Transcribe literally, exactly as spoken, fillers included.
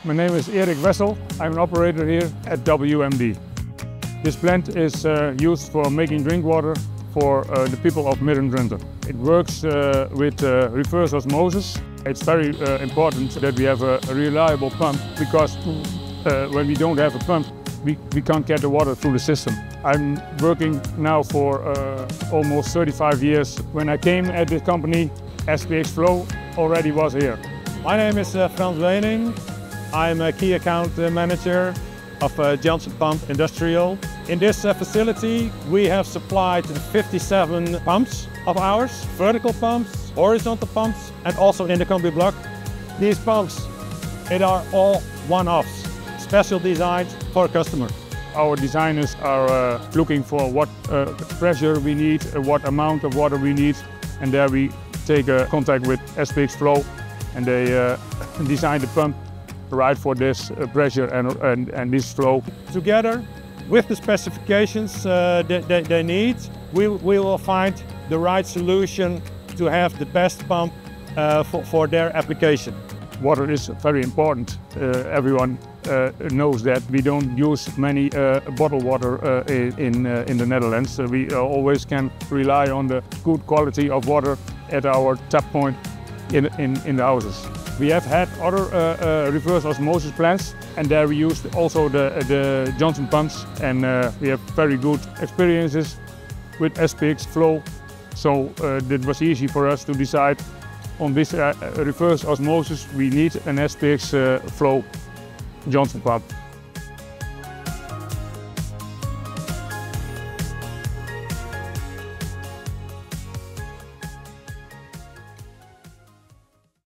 My name is Wessels. I'm an operator here at W M D. This plant is uh, used for making drink water for uh, the people of Midden-Drenthe. It works uh, with uh, reverse osmosis. It's very uh, important that we have a, a reliable pump, because uh, when we don't have a pump, we, we can't get the water through the system. I'm working now for uh, almost thirty-five years. When I came at the company, S P X FLOW already was here. My name is uh, Fans Weening. I'm a key account manager of uh, Johnson Pump Industrial. In this uh, facility, we have supplied fifty-seven pumps of ours, vertical pumps, horizontal pumps, and also in the combi block. These pumps, it are all one-offs, special designed for a customer. Our designers are uh, looking for what uh, pressure we need, uh, what amount of water we need, and there we take uh, contact with S P X FLOW, and they uh, design the pump right for this uh, pressure and, and, and this flow. Together with the specifications uh, that they, they need, we, we will find the right solution to have the best pump uh, for, for their application. Water is very important. Uh, everyone uh, knows that. We don't use many uh, bottled water uh, in, uh, in the Netherlands. So we uh, always can rely on the good quality of water at our tap point in, in, in the houses. We have had other uh, uh, reverse osmosis plants, and there we used also the, the Johnson pumps, and uh, we have very good experiences with S P X FLOW. So uh, it was easy for us to decide on this uh, reverse osmosis we need an S P X uh, FLOW Johnson pump.